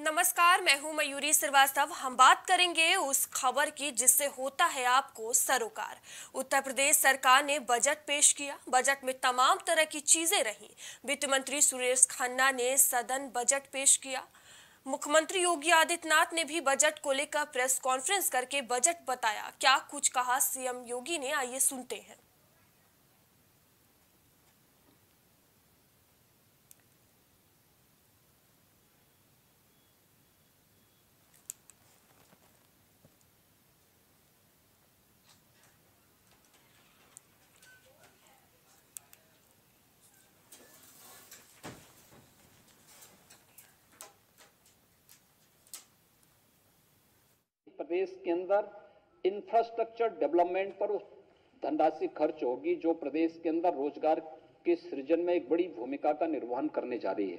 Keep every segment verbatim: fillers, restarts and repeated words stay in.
नमस्कार, मैं हूं मयूरी श्रीवास्तव। हम बात करेंगे उस खबर की जिससे होता है आपको सरोकार। उत्तर प्रदेश सरकार ने बजट पेश किया। बजट में तमाम तरह की चीजें रहीं। वित्त मंत्री सुरेश खन्ना ने सदन बजट पेश किया। मुख्यमंत्री योगी आदित्यनाथ ने भी बजट को लेकर प्रेस कॉन्फ्रेंस करके बजट बताया। क्या कुछ कहा सीएम योगी ने, आइए सुनते हैं। प्रदेश के अंदर इंफ्रास्ट्रक्चर डेवलपमेंट पर उस धनराशि खर्च होगी जो प्रदेश के अंदर रोजगार के सृजन में एक बड़ी भूमिका का निर्वहन करने जा रही है।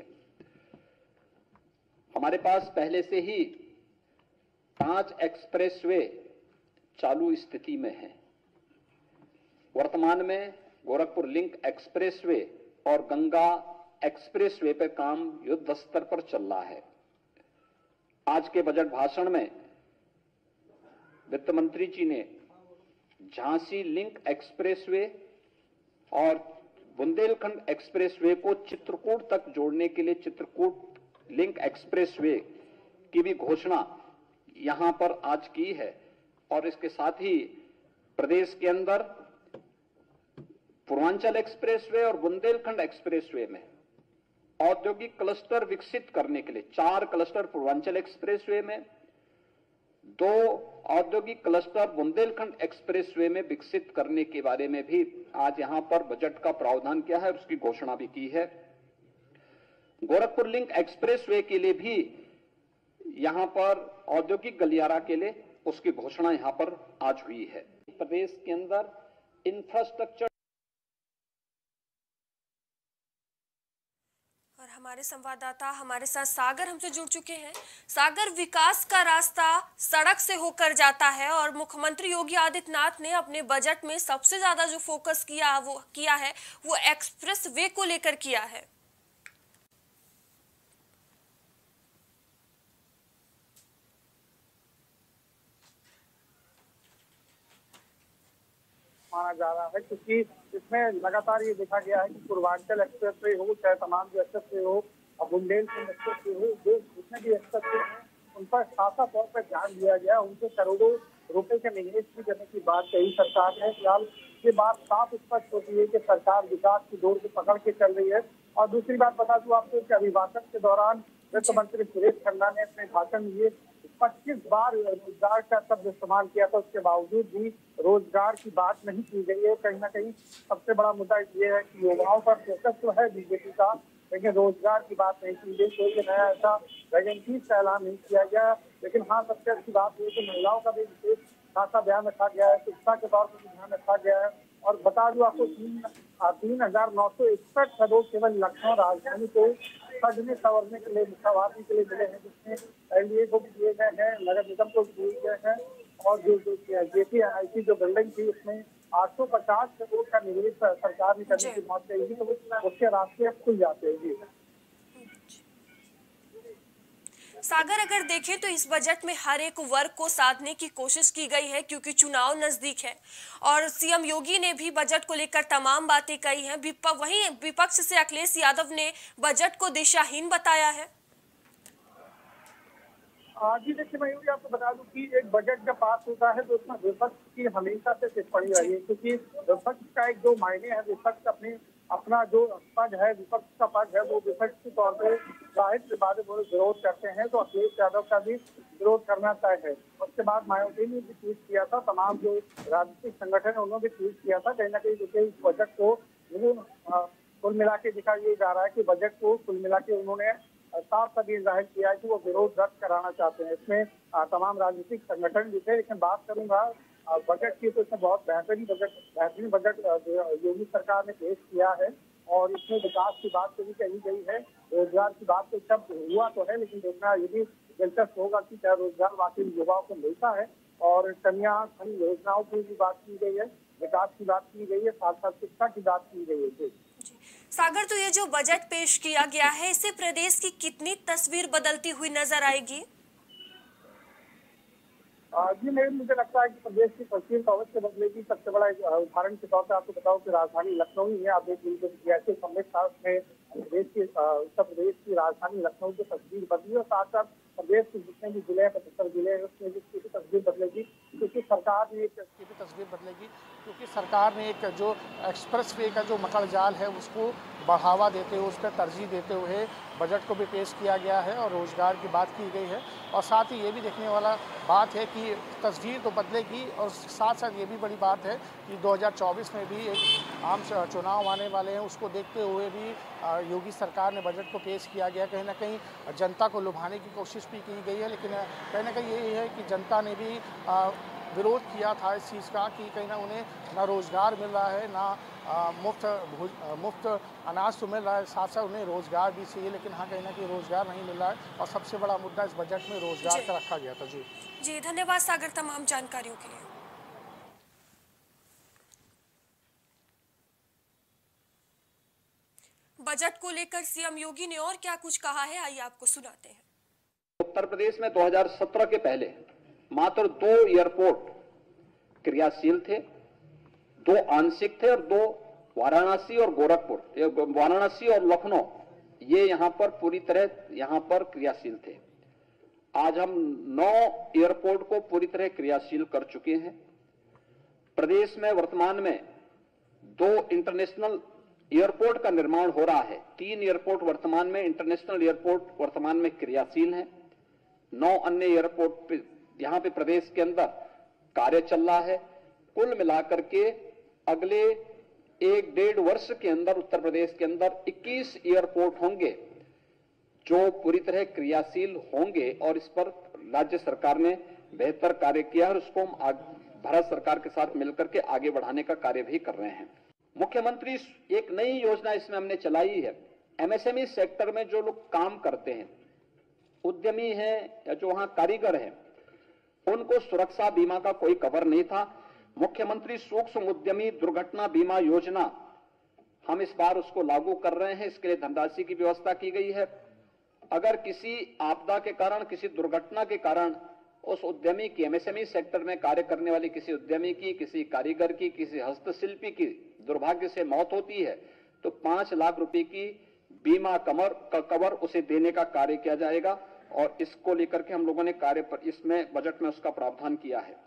हमारे पास पहले से ही पांच एक्सप्रेसवे चालू स्थिति में हैं। वर्तमान में गोरखपुर लिंक एक्सप्रेसवे और गंगा एक्सप्रेसवे पर काम युद्ध स्तर पर चल रहा है। आज के बजट भाषण में वित्त मंत्री जी ने झांसी लिंक एक्सप्रेसवे और बुंदेलखंड एक्सप्रेसवे को चित्रकूट तक जोड़ने के लिए चित्रकूट लिंक एक्सप्रेसवे की भी घोषणा यहां पर आज की है। और इसके साथ ही प्रदेश के अंदर पूर्वांचल एक्सप्रेसवे और बुंदेलखंड एक्सप्रेसवे में औद्योगिक क्लस्टर विकसित करने के लिए चार क्लस्टर पूर्वांचल एक्सप्रेसवे में, दो औद्योगिक क्लस्टर बुंदेलखंड एक्सप्रेसवे में विकसित करने के बारे में भी आज यहां पर बजट का प्रावधान किया है और उसकी घोषणा भी की है। गोरखपुर लिंक एक्सप्रेसवे के लिए भी यहां पर औद्योगिक गलियारा के लिए उसकी घोषणा यहां पर आज हुई है। प्रदेश के अंदर इंफ्रास्ट्रक्चर और हमारे संवाददाता हमारे साथ सागर हमसे जुड़ चुके हैं। सागर, विकास का रास्ता सड़क से होकर जाता है और मुख्यमंत्री योगी आदित्यनाथ ने अपने बजट में सबसे ज्यादा जो फोकस किया वो किया है वो एक्सप्रेस वे को लेकर किया है। माना जा रहा है क्योंकि इसमें लगातार ये देखा गया है कि पूर्वांचल एक्सप्रेस वे हो चाहे तमाम जो एक्सप्रेस वे हो और बुंदेलखंड एक्सप्रेस वे हो, जो जितने भी एक्सप्रेस वे हैं उन पर खासा तौर पर ध्यान दिया गया। उनसे करोड़ों रुपए के निवेश भी करने की बात कही सरकार ने। फिलहाल ये बात साफ स्पष्ट होती है कि सरकार विकास की दौड़ को पकड़ के चल रही है। और दूसरी बात बता दूं आपको कि अभिभाषण के दौरान वित्त मंत्री सुरेश खन्ना ने अपने भाषण में पच्चीस बार रोजगार का शब्द इस्तेमाल किया था, उसके बावजूद भी रोजगार की बात नहीं की गई है। कहीं ना कहीं सबसे बड़ा मुद्दा ये है कि युवाओं पर फोकस तो है बीजेपी का, लेकिन रोजगार की बात नहीं की गई। कोई नया ऐसा वैकेंसी का ऐलान नहीं किया गया। लेकिन हाँ, सबसे अच्छी बात ये कि महिलाओं का भी विशेष खासा ध्यान रखा गया है, शिक्षा के तौर पर भी ध्यान रखा गया है। और बता दूं आपको तीन तीन हजार नौ सौ इकसठ करोड़ केवल लखनऊ राजधानी को सजने संवरने के लिए मुख्यवादी के लिए मिले हैं, जिसमें एलडीए को भी दिए गए हैं, नगर निगम को भी दिए गए हैं। और जो जेपीआईटी जो बिल्डिंग थी उसमें आठ सौ पचास करोड़ का निवेश सरकार ने करने की बात कही थी, तो उसके रास्ते अब खुल जाते हैं। सागर, अगर देखें तो इस बजट में हर एक वर्ग को साधने की कोशिश की गई है क्योंकि चुनाव नजदीक है और सीएम योगी ने भी बजट को लेकर तमाम बातें कही हैं। वहीं विपक्ष से अखिलेश यादव ने बजट को दिशाहीन बताया है। जी देखिए मयूरी, आपको बता दूं कि एक बजट जब पास होता है तो उसमें विपक्ष की हमेशा से टिप्पणी रही है, क्योंकि विपक्ष का एक जो मायने है, विपक्ष अपने अपना जो पद है, विपक्ष का पद है, वो विपक्ष के तौर पर जाहिर सी बात है वो विरोध करते हैं, तो अखिलेश यादव का भी विरोध करना तय है। उसके बाद मायावती ने भी ट्वीट किया था, तमाम जो राजनीतिक संगठन है उन्होंने भी ट्वीट किया था। कहीं ना कहीं देखिए इस बजट को कुल मिला के दिखा ये जा रहा है कि बजट को कुल मिला के उन्होंने साफ साफ ये जाहिर किया है कि वो विरोध रद्द कराना चाहते हैं। इसमें तमाम राजनीतिक संगठन भी थे। लेकिन बात करूंगा बजट की, तो इसमें बहुत बेहतरीन बजट बेहतरीन बजट योगी सरकार ने पेश किया है और इसमें विकास की बात भी कही गई है। रोजगार की बात तो सब हुआ तो है, लेकिन देखना ये भी दिलचस्प होगा कि क्या रोजगार वाकई युवाओं को मिलता है। और कन्या धन योजनाओं की भी बात की गई है, विकास की बात की गई है, साथ साथ शिक्षा की बात की गई है। सागर, तो ये जो बजट पेश किया गया है, इससे प्रदेश की कितनी तस्वीर बदलती हुई नजर आएगी? जी नहीं, मुझे लगता है कि प्रदेश की तस्वीर तो अवश्य बदलेगी। सबसे बड़ा एक उदाहरण के तौर पर आपको बताऊं कि राजधानी लखनऊ ही है। आप देख लीजिए जैसे समिट था उसमें प्रदेश की उत्तर प्रदेश की राजधानी लखनऊ की तस्वीर बदली और साथ साथ प्रदेश के जितने भी जिले हैं, पचहत्तर जिले हैं, उसमें भी तस्वीर बदलेगी क्योंकि सरकार ने एक तस्वीर बदलेगी क्योंकि सरकार ने एक जो एक्सप्रेस वे का जो मकड़ जाल है उसको बढ़ावा देते हुए, उस पर तरजीह देते हुए बजट को भी पेश किया गया है और रोजगार की बात की गई है। और साथ ही ये भी देखने वाला बात है कि तस्वीर तो बदलेगी और साथ साथ ये भी बड़ी बात है कि दो हज़ार चौबीस में भी एक आम चुनाव आने वाले हैं, उसको देखते हुए भी योगी सरकार ने बजट को पेश किया गया। कहीं ना कहीं जनता को लुभाने की कोशिश भी की गई है, लेकिन कहीं ना कहीं यही है कि जनता ने भी विरोध किया था इस चीज़ का कि कहीं ना उन्हें ना रोज़गार मिल रहा है, ना मुफ्त मुफ्त अनाज तो मिल रहा है, साथ साथ उन्हें रोज़गार भी चाहिए, लेकिन हाँ कहीं ना कहीं रोज़गार नहीं मिल रहा है। और सबसे बड़ा मुद्दा इस बजट में रोज़गार का रखा गया था। जी जी धन्यवाद सागर तमाम जानकारियों के लिए। बजट को लेकर सीएम योगी ने और क्या कुछ कहा है, आइए आपको सुनाते हैं। उत्तर प्रदेश में दो हज़ार सत्रह के पहले मात्र दो एयरपोर्ट क्रियाशील थे, दो आंशिक थे और दो वाराणसी और गोरखपुर, वाराणसी और लखनऊ, ये यहां पर पूरी तरह यहां पर क्रियाशील थे। आज हम नौ एयरपोर्ट को पूरी तरह क्रियाशील कर चुके हैं। प्रदेश में वर्तमान में दो इंटरनेशनल एयरपोर्ट का निर्माण हो रहा है। तीन एयरपोर्ट वर्तमान में इंटरनेशनल एयरपोर्ट वर्तमान में क्रियाशील हैं। नौ अन्य एयरपोर्ट पे यहां पे प्रदेश के अंदर कार्य चल रहा है। कुल मिलाकर के अगले एक डेढ़ वर्ष के अंदर उत्तर प्रदेश के अंदर इक्कीस एयरपोर्ट होंगे जो पूरी तरह क्रियाशील होंगे और इस पर राज्य सरकार ने बेहतर कार्य किया और उसको हम भारत सरकार के साथ मिलकर के आगे बढ़ाने का कार्य भी कर रहे हैं। मुख्यमंत्री एक नई योजना इसमें हमने चलाई है। एमएसएमई सेक्टर में जो लोग काम करते हैं, उद्यमी हैं या जो वहां कारीगर हैं, उनको सुरक्षा बीमा का कोई कवर नहीं था। मुख्यमंत्री सूक्ष्म उद्यमी दुर्घटना बीमा योजना हम इस बार उसको लागू कर रहे हैं। इसके लिए धनराशि की व्यवस्था की गई है। अगर किसी आपदा के कारण, किसी दुर्घटना के कारण उस उद्यमी की, एमएसएमई सेक्टर में कार्य करने वाली किसी उद्यमी की, किसी कारीगर की, किसी हस्तशिल्पी की दुर्भाग्य से मौत होती है तो पांच लाख रुपए की बीमा कवर का कवर उसे देने का कार्य किया जाएगा और इसको लेकर के हम लोगों ने कार्य पर इसमें बजट में उसका प्रावधान किया है।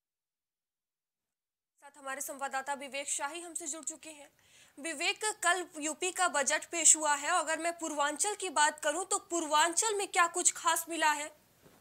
साथ हमारे संवाददाता विवेक शाही हमसे जुड़ चुके हैं। विवेक, कल यूपी का बजट पेश हुआ है, अगर मैं पूर्वांचल की बात करूं तो पूर्वांचल में क्या कुछ खास मिला है?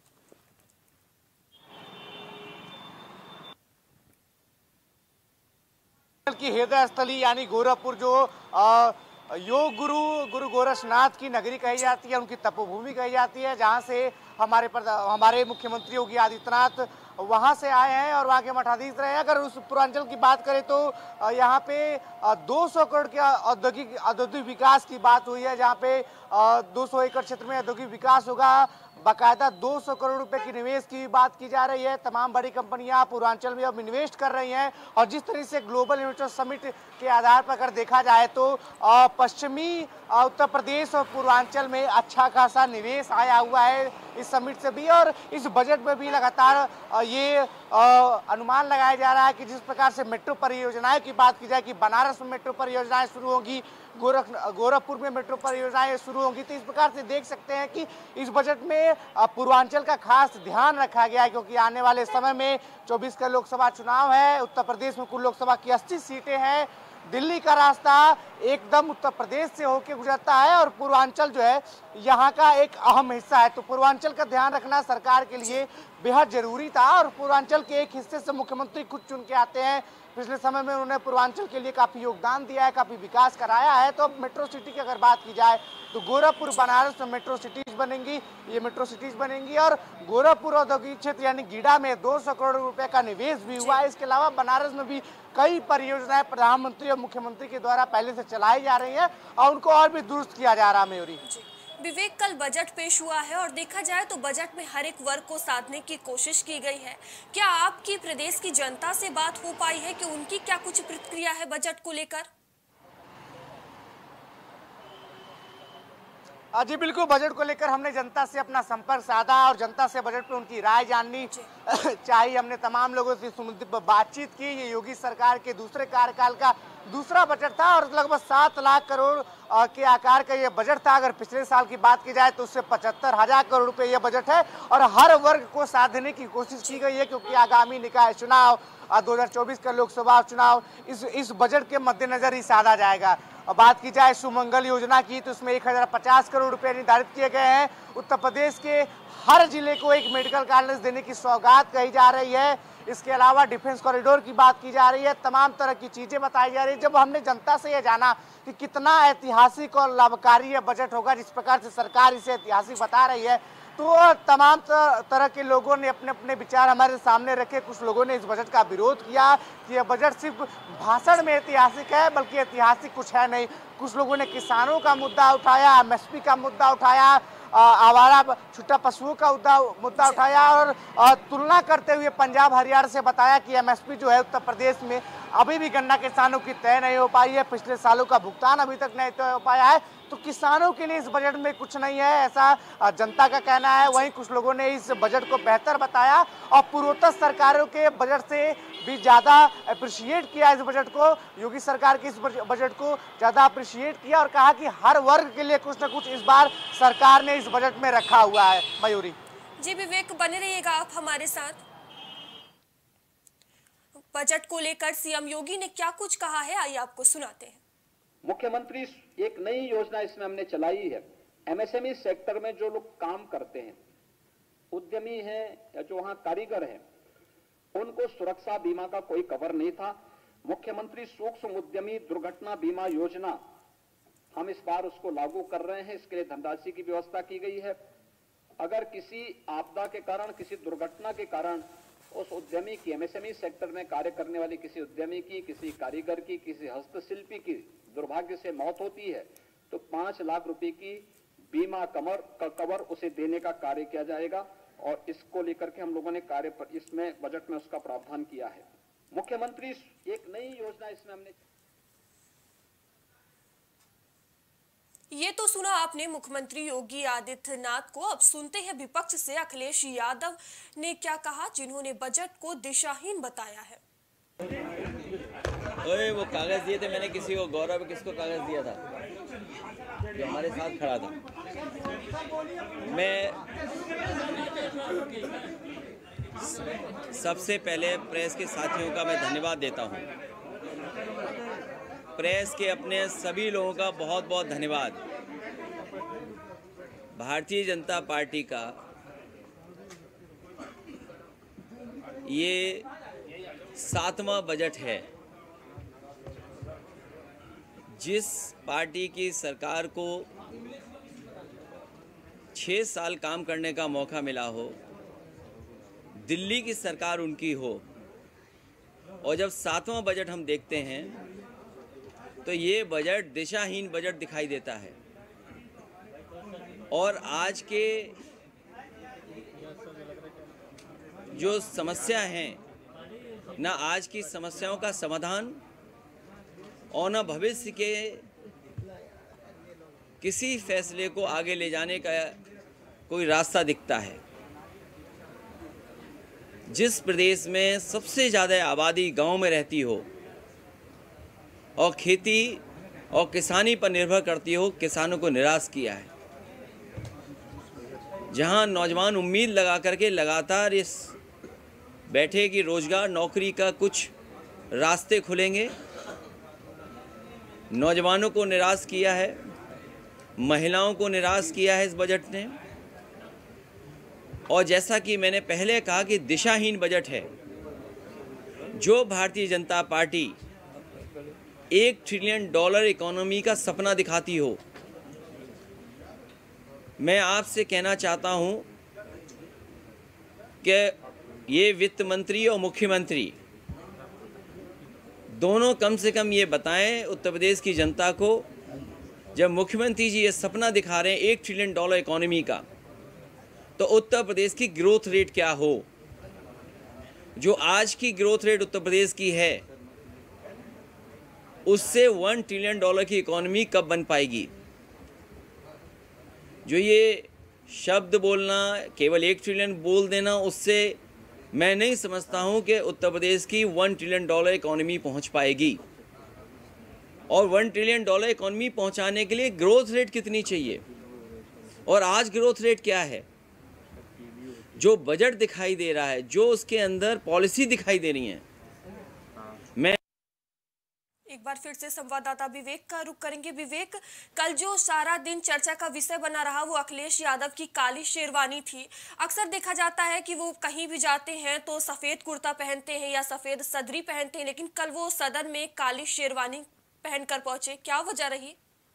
की हृदय स्थली यानी गोरखपुर जो आ, योग गुरु गुरु गोरक्षनाथ की नगरी कही जाती है, उनकी तपोभूमि कही जाती है, जहां से हमारे हमारे मुख्यमंत्री योगी आदित्यनाथ वहां से आए हैं और वहां के मठाधीश रहे हैं। अगर उस पूर्वांचल की बात करें तो यहाँ पे दो सौ करोड़ के औद्योगिक औद्योगिक विकास की बात हुई है, जहाँ पे दो सौ एकड़ क्षेत्र में औद्योगिक विकास होगा। बाकायदा दो सौ करोड़ रुपए की निवेश की बात की जा रही है। तमाम बड़ी कंपनियां पूर्वांचल में अब इन्वेस्ट कर रही हैं और जिस तरह से ग्लोबल इन्वेस्टर समिट के आधार पर अगर देखा जाए तो पश्चिमी उत्तर प्रदेश और पूर्वांचल में अच्छा खासा निवेश आया हुआ है इस समिट से भी। और इस बजट में भी लगातार ये अनुमान लगाया जा रहा है कि जिस प्रकार से मेट्रो परियोजनाएं की बात की जाए कि बनारस में मेट्रो परियोजनाएं शुरू होगी, गोरख गोरखपुर में मेट्रो परियोजनाएं शुरू होंगी, तो इस प्रकार से देख सकते हैं कि इस बजट में पूर्वांचल का खास ध्यान रखा गया है, क्योंकि आने वाले समय में चौबीस का लोकसभा चुनाव है। उत्तर प्रदेश में कुल लोकसभा की अस्सी सीटें हैं। दिल्ली का रास्ता एकदम उत्तर प्रदेश से होकर गुजरता है और पूर्वांचल जो है यहाँ का एक अहम हिस्सा है। तो पूर्वांचल का ध्यान रखना सरकार के लिए बेहद जरूरी था और पूर्वांचल के एक हिस्से से मुख्यमंत्री खुद चुन के आते हैं। पिछले समय में उन्होंने पूर्वांचल के लिए काफ़ी योगदान दिया है, काफ़ी विकास कराया है। तो अब मेट्रो सिटी की अगर बात की जाए तो गोरखपुर बनारस में मेट्रो सिटीज बनेंगी, ये मेट्रो सिटीज बनेंगी और गोरखपुर औद्योगिक क्षेत्र यानी गीडा में दो सौ करोड़ रुपए का निवेश भी हुआ है। इसके अलावा बनारस में भी कई परियोजनाएं प्रधानमंत्री और मुख्यमंत्री के द्वारा पहले से चलाई जा रही हैं और उनको और भी दुरुस्त किया जा रहा है। मयूरी, विवेक, कल बजट पेश हुआ है और देखा जाए तो बजट में हर एक वर्ग को साधने की कोशिश की गई है। क्या आपकी प्रदेश की जनता से बात हो पाई है कि उनकी क्या कुछ प्रतिक्रिया है बजट को लेकर? जी बिल्कुल, बजट को लेकर हमने जनता से अपना संपर्क साधा और जनता से बजट पे उनकी राय जाननी चाहिए। हमने तमाम लोगों से बातचीत की। ये योगी सरकार के दूसरे कार्यकाल का दूसरा बजट था और लगभग सात लाख करोड़ के आकार का ये बजट था। अगर पिछले साल की बात की जाए तो उससे पचहत्तर हजार करोड़ रुपए ये बजट है और हर वर्ग को साधने की कोशिश की गई है, क्योंकि आगामी निकाय चुनाव, दो हजार चौबीस का लोकसभा चुनाव इस इस बजट के मद्देनजर ही साधा जाएगा। और बात की जाए सुमंगल योजना की तो उसमें एक हजार पचास करोड़ रुपए निर्धारित किए गए हैं। उत्तर प्रदेश के हर जिले को एक मेडिकल कॉलेज देने की सौगात कही जा रही है। इसके अलावा डिफेंस कॉरिडोर की बात की जा रही है। तमाम तरह की चीजें बताई जा रही है। जब हमने जनता से यह जाना कि कितना ऐतिहासिक और लाभकारी यह बजट होगा, जिस प्रकार से सरकार इसे ऐतिहासिक बता रही है, तो तमाम तरह के लोगों ने अपने अपने विचार हमारे सामने रखे। कुछ लोगों ने इस बजट का विरोध किया कि यह बजट सिर्फ भाषण में ऐतिहासिक है, बल्कि ऐतिहासिक कुछ है नहीं। कुछ लोगों ने किसानों का मुद्दा उठाया, एम एस पी का मुद्दा उठाया, आवारा छुट्टा पशुओं का मुद्दा उठाया और तुलना करते हुए पंजाब हरियाणा से बताया कि एम एस पी जो है उत्तर प्रदेश में अभी भी गन्ना किसानों की तय नहीं हो पाई है। पिछले सालों का भुगतान अभी तक नहीं तय हो पाया है, तो किसानों के लिए इस बजट में कुछ नहीं है, ऐसा जनता का कहना है। वहीं कुछ लोगों ने इस बजट को बेहतर बताया और पूर्वोत्तर सरकारों के बजट से भी ज़्यादा अप्रिशिएट किया इस बजट को। योगी सरकार के इस बजट को ज़्यादा अप्रिशिएट किया और कहा कि हर वर्ग के लिए कुछ न कुछ इस बार सरकार ने इस बजट में रखा हुआ है। मयूरी जी, विवेक बने रहिएगा आप हमारे साथ। बजट को लेकर सीएम योगी ने क्या कुछ कहा है, आइए आपको सुनाते हैं। मुख्यमंत्री एक नई योजना इसमें हमने चलाई है। M S M E sector में जो लोग काम करते हैं, उद्यमी हैं या जो वहां कारीगर हैं, उनको सुरक्षा बीमा का कोई कवर नहीं था। मुख्यमंत्री सूक्ष्म उद्यमी दुर्घटना बीमा योजना हम इस बार उसको लागू कर रहे हैं। इसके लिए धनराशि की व्यवस्था की गई है। अगर किसी आपदा के कारण, किसी दुर्घटना के कारण उस उद्यमी की, M S M E sector में कार्य करने वाले किसी उद्यमी की, किसी कारीगर की, किसी हस्तशिल्पी की दुर्भाग्य से मौत होती है, तो पांच लाख रुपए की बीमा कवर का कवर उसे देने का कार्य किया जाएगा। और इसको लेकर के हम लोगों ने कार्य पर इसमें बजट में उसका प्रावधान किया है। मुख्यमंत्री एक नई योजना इसमें हमने ये तो सुना आपने मुख्यमंत्री योगी आदित्यनाथ को। अब सुनते हैं विपक्ष से अखिलेश यादव ने क्या कहा, जिन्होंने बजट को दिशाहीन बताया है। ओए वो कागज दिए थे मैंने किसी को, गौरव किसको कागज दिया था जो हमारे साथ खड़ा था। मैं सबसे पहले प्रेस के साथियों का मैं धन्यवाद देता हूं। प्रेस के अपने सभी लोगों का बहुत बहुत धन्यवाद। भारतीय जनता पार्टी का ये सातवां बजट है। जिस पार्टी की सरकार को छः साल काम करने का मौका मिला हो, दिल्ली की सरकार उनकी हो, और जब सातवां बजट हम देखते हैं तो ये बजट दिशाहीन बजट दिखाई देता है। और आज के जो समस्या हैं, ना आज की समस्याओं का समाधान और न भविष्य के किसी फैसले को आगे ले जाने का कोई रास्ता दिखता है। जिस प्रदेश में सबसे ज़्यादा आबादी गांव में रहती हो और खेती और किसानी पर निर्भर करती हो, किसानों को निराश किया है। जहां नौजवान उम्मीद लगा करके लगातार इस बैठे कि रोजगार नौकरी का कुछ रास्ते खुलेंगे, नौजवानों को निराश किया है, महिलाओं को निराश किया है इस बजट ने। और जैसा कि मैंने पहले कहा कि दिशाहीन बजट है। जो भारतीय जनता पार्टी एक ट्रिलियन डॉलर इकोनॉमी का सपना दिखाती हो, मैं आपसे कहना चाहता हूं कि ये वित्त मंत्री और मुख्यमंत्री दोनों कम से कम ये बताएं उत्तर प्रदेश की जनता को, जब मुख्यमंत्री जी ये सपना दिखा रहे हैं एक ट्रिलियन डॉलर इकोनॉमी का, तो उत्तर प्रदेश की ग्रोथ रेट क्या हो। जो आज की ग्रोथ रेट उत्तर प्रदेश की है, उससे वन ट्रिलियन डॉलर की इकोनॉमी कब बन पाएगी। जो ये शब्द बोलना, केवल एक ट्रिलियन बोल देना, उससे मैं नहीं समझता हूं कि उत्तर प्रदेश की वन ट्रिलियन डॉलर इकोनॉमी पहुंच पाएगी। और वन ट्रिलियन डॉलर इकोनॉमी पहुंचाने के लिए ग्रोथ रेट कितनी चाहिए, और आज ग्रोथ रेट क्या है? जो बजट दिखाई दे रहा है, जो उसके अंदर पॉलिसी दिखाई दे रही है। मैं एक बार फिर से संवाददाता विवेक का रुख करेंगे। विवेक, कल जो सारा दिन चर्चा का विषय बना रहा वो अखिलेश यादव की काली शेरवानी थी। अक्सर देखा जाता है कि वो कहीं भी जाते हैं तो सफेद कुर्ता पहनते हैं या सफेद सदरी पहनते हैं, लेकिन कल वो सदन में काली शेरवानी पहनकर पहुंचे, क्या वजह रही?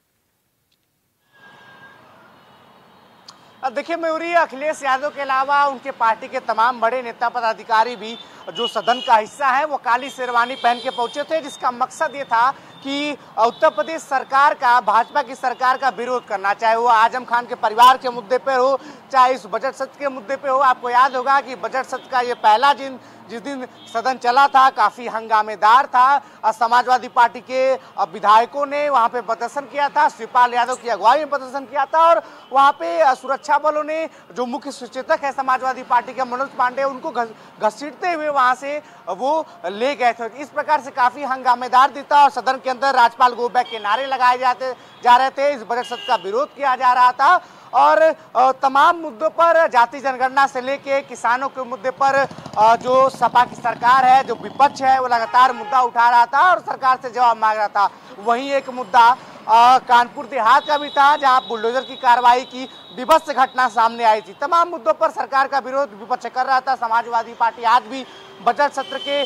अब देखिए मयूरी, अखिलेश यादव के अलावा उनके पार्टी के तमाम बड़े नेता पदाधिकारी भी जो सदन का हिस्सा है वो काली शेरवानी पहन के पहुंचे थे, जिसका मकसद ये था कि उत्तर प्रदेश सरकार का, भाजपा की सरकार का विरोध करना, चाहे वो आजम खान के परिवार के मुद्दे पर हो, चाहे इस बजट सत्र के मुद्दे पे हो। आपको याद होगा कि बजट सत्र का ये पहला दिन जिस दिन सदन चला था काफी हंगामेदार था। समाजवादी पार्टी के विधायकों ने वहां पे प्रदर्शन किया था, शिवपाल यादव की अगुवाई में प्रदर्शन किया था, और वहां पे सुरक्षा बलों ने, जो मुख्य सचेतक है समाजवादी पार्टी के मनोज पांडे, उनको घसीटते हुए वहां से वो ले गए थे। इस प्रकार से काफी हंगामेदार दिन था और सदन के अंदर राज्यपाल गो बैक के नारे लगाए जाते जा रहे थे। इस बजट सत्र का विरोध किया जा रहा था और तमाम मुद्दों पर, जाति जनगणना से लेके किसानों के मुद्दे पर जो सपा की सरकार है, जो विपक्ष है, वो लगातार मुद्दा उठा रहा था और सरकार से जवाब मांग रहा था। वहीं एक मुद्दा कानपुर देहात का भी था, जहां बुलडोजर की कार्रवाई की विभत्स घटना सामने आई थी। तमाम मुद्दों पर सरकार का विरोध विपक्ष कर रहा था। समाजवादी पार्टी आज भी बजट सत्र के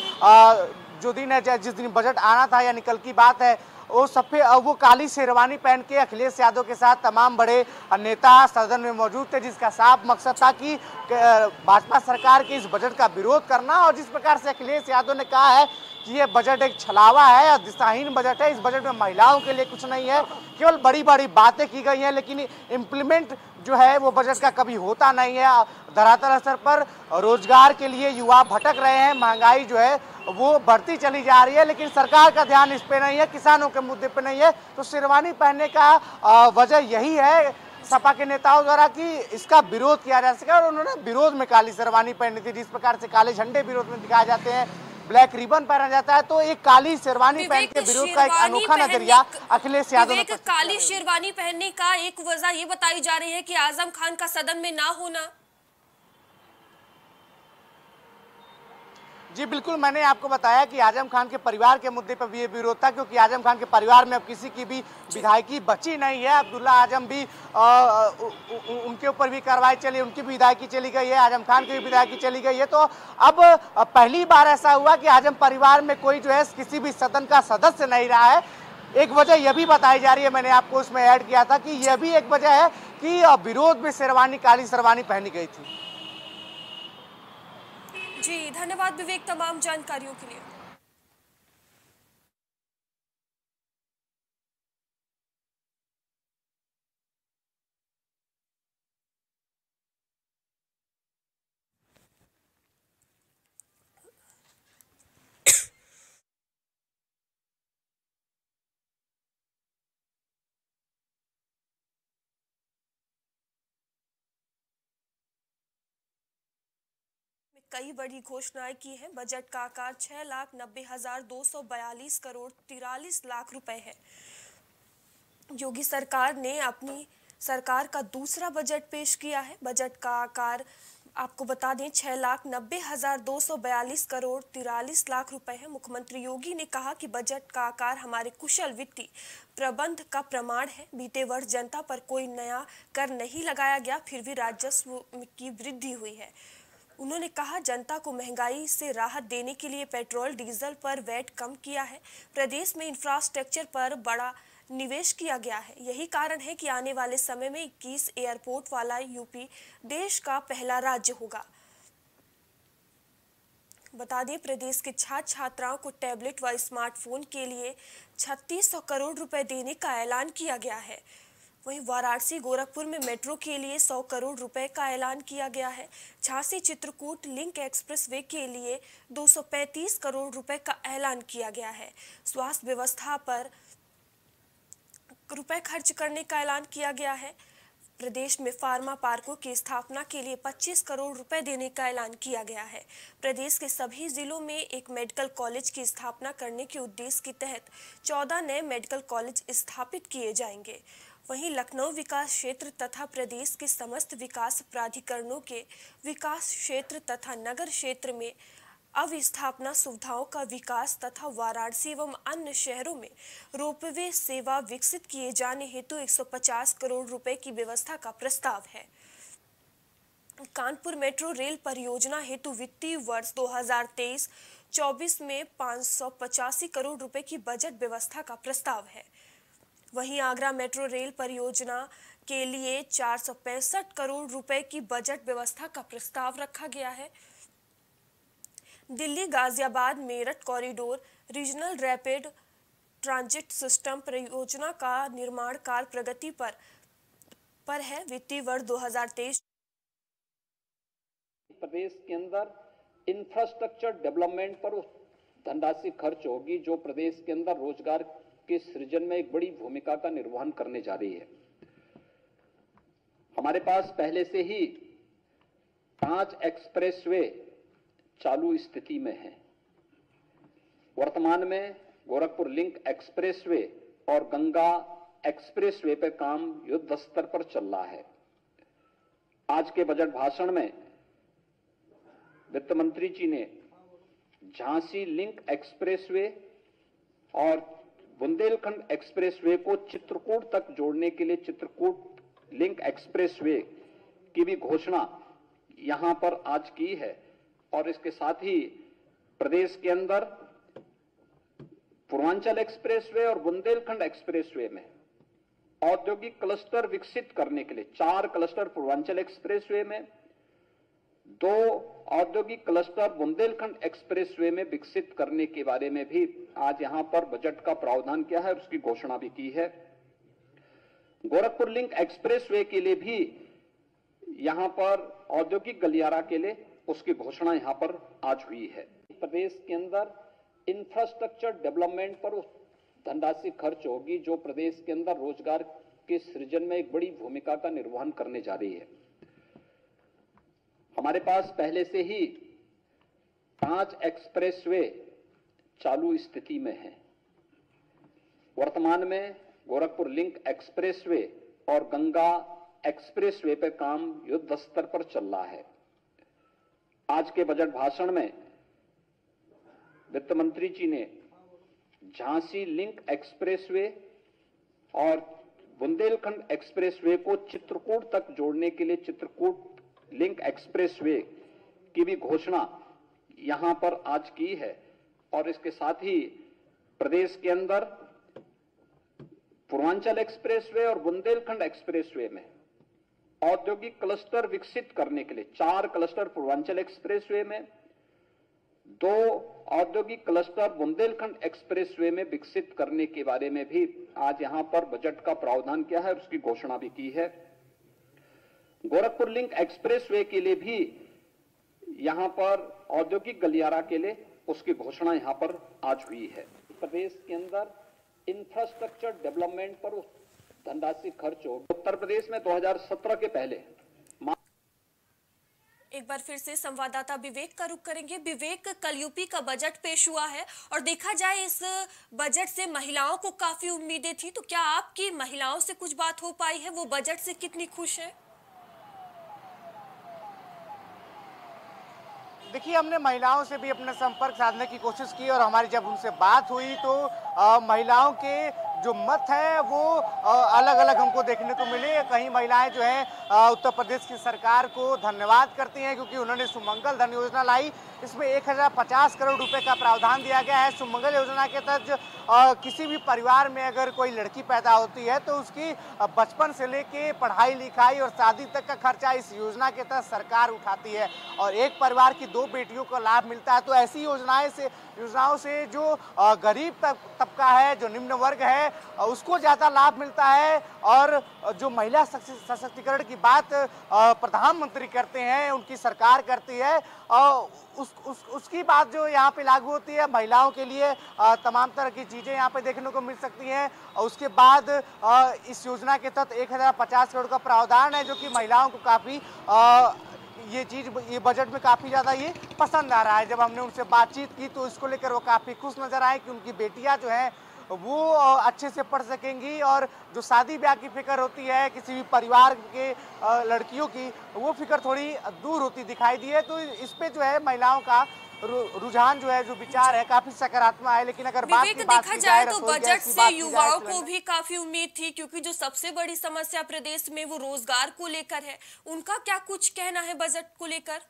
जो दिन है, जिस दिन बजट आना था, यानी कल की बात है, वो सफेद वो काली शेरवानी पहन के अखिलेश यादव के साथ तमाम बड़े नेता सदन में मौजूद थे, जिसका साफ मकसद था कि भाजपा सरकार के इस बजट का विरोध करना। और जिस प्रकार से अखिलेश यादव ने कहा है कि ये बजट एक छलावा है और दिशाहीन बजट है, इस बजट में महिलाओं के लिए कुछ नहीं है, केवल बड़ी बड़ी बातें की गई हैं, लेकिन इम्प्लीमेंट जो है वो बजट का कभी होता नहीं है। धरातल स्तर पर रोजगार के लिए युवा भटक रहे हैं, महंगाई जो है वो बढ़ती चली जा रही है, लेकिन सरकार का ध्यान इस पे नहीं है, किसानों के मुद्दे पे नहीं है। तो शेरवानी पहनने का वजह यही है सपा के नेताओं द्वारा कि इसका विरोध किया जा सके, और उन्होंने विरोध में काली शेरवानी पहनी थी। जिस प्रकार से काले झंडे विरोध में दिखाए जाते हैं, ब्लैक रिबन पहना जाता है, तो एक काली शेरवानी पहन के विरोध का एक अनोखा नजरिया अखिलेश यादव ने। काली शेरवानी पहनने का एक वजह ये बताई जा रही है कि आजम खान का सदन में ना होना। जी बिल्कुल, मैंने आपको बताया कि आजम खान के परिवार के मुद्दे पर भी ये विरोध था, क्योंकि आजम खान के परिवार में अब किसी की भी विधायकी बची नहीं है। अब्दुल्ला आजम भी आ, उ, उ, उनके ऊपर भी कार्रवाई चली, उनकी भी विधायकी चली गई है, आजम खान की भी विधायकी चली गई है। तो अब पहली बार ऐसा हुआ कि आजम परिवार में कोई जो है किसी भी सदन का सदस्य नहीं रहा है। एक वजह यह भी बताई जा रही है, मैंने आपको उसमें ऐड किया था कि यह भी एक वजह है कि विरोध में शेरवानी, काली शेरवानी पहनी गई थी। जी धन्यवाद विवेक तमाम जानकारियों के लिए। कई बड़ी घोषणाएं की हैं। बजट का आकार छह लाख नब्बे हजार दो सौ बयालीस करोड़ तिरालीस लाख रुपए है। योगी सरकार ने अपनी सरकार का दूसरा बजट पेश किया है। बजट का आकार आपको बता दें छह लाख नब्बे हजार दो सौ बयालीस करोड़ तिरालीस लाख रुपए है। मुख्यमंत्री योगी ने कहा कि बजट का आकार हमारे कुशल वित्तीय प्रबंध का प्रमाण है। बीते वर्ष जनता पर कोई नया कर नहीं लगाया गया, फिर भी राजस्व की वृद्धि हुई है। उन्होंने कहा जनता को महंगाई से राहत देने के लिए पेट्रोल डीजल पर वैट कम किया है। प्रदेश में इंफ्रास्ट्रक्चर पर बड़ा निवेश किया गया है। यही कारण है कि आने वाले समय में इक्कीस एयरपोर्ट वाला यूपी देश का पहला राज्य होगा। बता दें प्रदेश के छात्र छात्राओं को टैबलेट व स्मार्टफोन के लिए छत्तीस सौ करोड़ रुपए देने का ऐलान किया गया है। वहीं वाराणसी गोरखपुर में मेट्रो के लिए सौ करोड़ रुपए का ऐलान किया गया है। झांसी चित्रकूट लिंक एक्सप्रेसवे के लिए दो सौ पैंतीस करोड़ रुपए का ऐलान किया गया है। स्वास्थ्य व्यवस्था पर रुपए खर्च करने का ऐलान किया गया है। प्रदेश में फार्मा पार्कों की स्थापना के लिए पच्चीस करोड़ रुपए देने का ऐलान किया गया है। प्रदेश के सभी जिलों में एक मेडिकल कॉलेज की स्थापना करने के उद्देश्य के तहत चौदह नए मेडिकल कॉलेज स्थापित किए जाएंगे। वहीं लखनऊ विकास क्षेत्र तथा प्रदेश के समस्त विकास प्राधिकरणों के विकास क्षेत्र तथा नगर क्षेत्र में अवस्थापना सुविधाओं का विकास तथा वाराणसी एवं अन्य शहरों में रोपवे सेवा विकसित किए जाने हेतु एक सौ पचास करोड़ रुपए की व्यवस्था का प्रस्ताव है। कानपुर मेट्रो रेल परियोजना हेतु वित्तीय वर्ष दो हज़ार तेईस चौबीस में पाँच सौ पचासी करोड़ रुपए की बजट व्यवस्था का प्रस्ताव है। वहीं आगरा मेट्रो रेल परियोजना के लिए चार सौ पैंसठ करोड़ रुपए की बजट व्यवस्था का प्रस्ताव रखा गया है। Delhi Ghaziabad Meerut corridor regional rapid transit system परियोजना का निर्माण कार्य प्रगति पर पर है। वित्तीय वर्ष दो हज़ार तेईस प्रदेश के अंदर इंफ्रास्ट्रक्चर डेवलपमेंट पर धनराशि खर्च होगी जो प्रदेश के अंदर रोजगार के सृजन में एक बड़ी भूमिका का निर्वहन करने जा रही है। हमारे पास पहले से ही पांच एक्सप्रेसवे चालू स्थिति में है। वर्तमान में गोरखपुर लिंक एक्सप्रेसवे और गंगा एक्सप्रेसवे पर काम युद्ध स्तर पर चल रहा है। आज के बजट भाषण में वित्त मंत्री जी ने झांसी लिंक एक्सप्रेसवे और बुंदेलखंड एक्सप्रेसवे को चित्रकूट तक जोड़ने के लिए चित्रकूट लिंक एक्सप्रेसवे की भी घोषणा यहां पर आज की है। और इसके साथ ही प्रदेश के अंदर पूर्वांचल एक्सप्रेसवे और बुंदेलखंड एक्सप्रेसवे में औद्योगिक क्लस्टर विकसित करने के लिए चार क्लस्टर पूर्वांचल एक्सप्रेसवे में, दो औद्योगिक क्लस्टर बुंदेलखंड एक्सप्रेसवे में विकसित करने के बारे में भी आज यहां पर बजट का प्रावधान किया है और उसकी घोषणा भी की है। गोरखपुर लिंक एक्सप्रेसवे के लिए भी यहां पर औद्योगिक गलियारा के लिए उसकी घोषणा यहां पर आज हुई है। प्रदेश के अंदर इंफ्रास्ट्रक्चर डेवलपमेंट पर धनराशि खर्च होगी जो प्रदेश के अंदर रोजगार के सृजन में एक बड़ी भूमिका का निर्वहन करने जा रही है। हमारे पास पहले से ही पांच एक्सप्रेसवे चालू स्थिति में है। वर्तमान में गोरखपुर लिंक एक्सप्रेसवे और गंगा एक्सप्रेसवे पर काम युद्ध स्तर पर चल रहा है। आज के बजट भाषण में वित्त मंत्री जी ने झांसी लिंक एक्सप्रेसवे और बुंदेलखंड एक्सप्रेसवे को चित्रकूट तक जोड़ने के लिए चित्रकूट लिंक एक्सप्रेसवे की भी घोषणा यहां पर आज की है। और इसके साथ ही प्रदेश के अंदर पूर्वांचल एक्सप्रेसवे और बुंदेलखंड एक्सप्रेसवे में औद्योगिक क्लस्टर विकसित करने के लिए चार क्लस्टर पूर्वांचल एक्सप्रेसवे में, दो औद्योगिक क्लस्टर बुंदेलखंड एक्सप्रेसवे में विकसित करने के बारे में भी आज यहां पर बजट का प्रावधान किया है और उसकी घोषणा भी की है। गोरखपुर लिंक एक्सप्रेसवे के लिए भी यहां पर औद्योगिक गलियारा के लिए उसकी घोषणा यहां पर आज हुई है। प्रदेश के अंदर इंफ्रास्ट्रक्चर डेवलपमेंट पर धनराशि खर्च हो। उत्तर प्रदेश में दो हज़ार सत्रह के पहले एक बार फिर से संवाददाता विवेक का रुख करेंगे। विवेक, कल यूपी का बजट पेश हुआ है और देखा जाए इस बजट से महिलाओं को काफी उम्मीदें थी, तो क्या आपकी महिलाओं से कुछ बात हो पाई है? वो बजट से कितनी खुश है? देखिए, हमने महिलाओं से भी अपना संपर्क साधने की कोशिश की और हमारी जब उनसे बात हुई तो आ, महिलाओं के जो मत है वो अलग अलग हमको देखने को मिले। कहीं महिलाएं जो है उत्तर प्रदेश की सरकार को धन्यवाद करती हैं क्योंकि उन्होंने सुमंगल धन योजना लाई। इसमें एक हजार पचास करोड़ रुपए का प्रावधान दिया गया है। सुमंगल योजना के तहत किसी भी परिवार में अगर कोई लड़की पैदा होती है तो उसकी बचपन से लेके पढ़ाई लिखाई और शादी तक का खर्चा इस योजना के तहत सरकार उठाती है और एक परिवार की दो बेटियों को लाभ मिलता है। तो ऐसी योजनाएं से योजनाओं से जो गरीब तबका है, जो निम्न वर्ग है, उसको ज़्यादा लाभ मिलता है। और जो महिला सशक्तिकरण की बात प्रधानमंत्री करते हैं, उनकी सरकार करती है, और उस, उस उसकी बात जो यहाँ पे लागू होती है, महिलाओं के लिए तमाम तरह की चीज़ें यहाँ पे देखने को मिल सकती हैं। और उसके बाद इस योजना के तहत एक हज़ार पचास करोड़ का प्रावधान है, जो कि महिलाओं को काफ़ी ये चीज़ ये बजट में काफ़ी ज़्यादा ये पसंद आ रहा है। जब हमने उनसे बातचीत की तो इसको लेकर वो काफ़ी खुश नज़र आए कि उनकी बेटियां जो हैं वो अच्छे से पढ़ सकेंगी, और जो शादी ब्याह की फिक्र होती है किसी भी परिवार के लड़कियों की, वो फिक्र थोड़ी दूर होती दिखाई दी है। तो इस पे जो है महिलाओं का रुझान जो है, जो विचार है, काफी सकारात्मक है। लेकिन अगर बात की बात देखा जाए तो बजट से युवाओं को भी काफी उम्मीद थी, क्योंकि जो सबसे बड़ी समस्या प्रदेश में वो रोजगार को लेकर है। उनका क्या कुछ कहना है बजट को लेकर?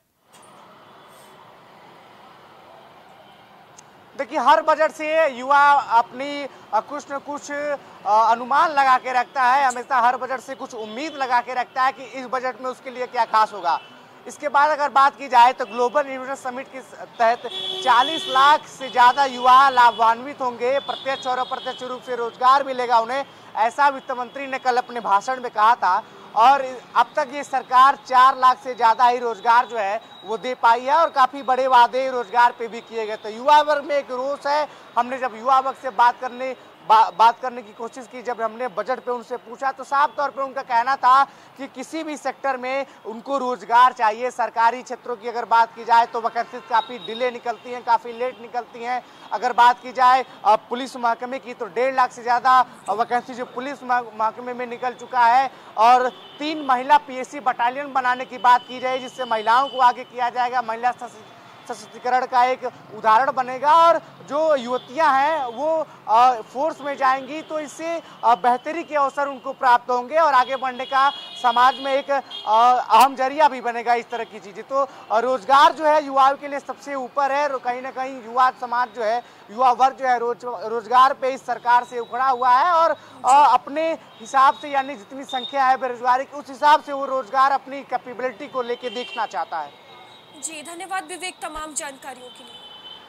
देखिए, हर बजट से युवा अपनी कुछ न कुछ अनुमान लगा के रखता है, हमेशा हर बजट से कुछ उम्मीद लगा के रखता है कि इस बजट में उसके लिए क्या खास होगा। इसके बाद अगर बात की जाए तो ग्लोबल इन्वेस्टर समिट के तहत चालीस लाख से ज़्यादा युवा लाभान्वित होंगे, प्रत्यक्ष और अप्रत्यक्ष रूप से रोजगार मिलेगा उन्हें, ऐसा वित्त मंत्री ने कल अपने भाषण में कहा था। और अब तक ये सरकार चार लाख से ज़्यादा ही रोजगार जो है वो दे पाई है, और काफ़ी बड़े वादे रोजगार पे भी किए गए। तो युवा वर्ग में एक रोष है। हमने जब युवा वर्ग से बात करने बा, बात करने की कोशिश की, जब हमने बजट पे उनसे पूछा, तो साफ तौर पे उनका कहना था कि किसी भी सेक्टर में उनको रोजगार चाहिए। सरकारी क्षेत्रों की अगर बात की जाए तो वैकेंसीज काफ़ी डिले निकलती हैं, काफ़ी लेट निकलती हैं। अगर बात की जाए पुलिस महकमे की तो डेढ़ लाख से ज़्यादा वैकेंसी जो पुलिस महकमे में निकल चुका है, और तीन महिला पी एस सी बटालियन बनाने की बात की जाए, जिससे महिलाओं को आगे किया जाएगा, महिला सशक्तिकरण का एक उदाहरण बनेगा। और जो युवतियां हैं वो आ, फोर्स में जाएंगी तो इससे बेहतरी के अवसर उनको प्राप्त होंगे, और आगे बढ़ने का समाज में एक अहम जरिया भी बनेगा इस तरह की चीज़ें। तो रोजगार जो है युवाओं के लिए सबसे ऊपर है। कहीं ना कहीं युवा समाज जो है, युवा वर्ग जो है रोज रोजगार पे इस सरकार से उखड़ा हुआ है, और आ, अपने हिसाब से, यानी जितनी संख्या है बेरोजगारी की, उस हिसाब से वो रोजगार अपनी कैपेबिलिटी को लेके देखना चाहता है। जी धन्यवाद विवेक तमाम जानकारियों के लिए।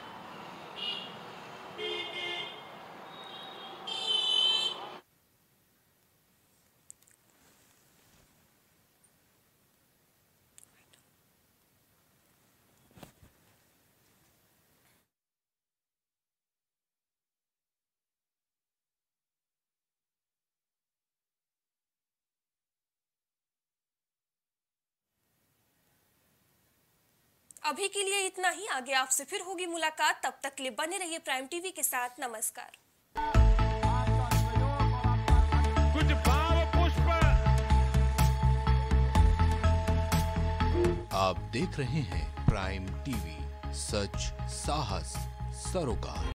अभी के लिए इतना ही, आगे आपसे फिर होगी मुलाकात। तब तक के लिए बने रहिए प्राइम टीवी के साथ। नमस्कार। कुछ भाव पुष्प। आप देख रहे हैं प्राइम टीवी, सच साहस सरोकार।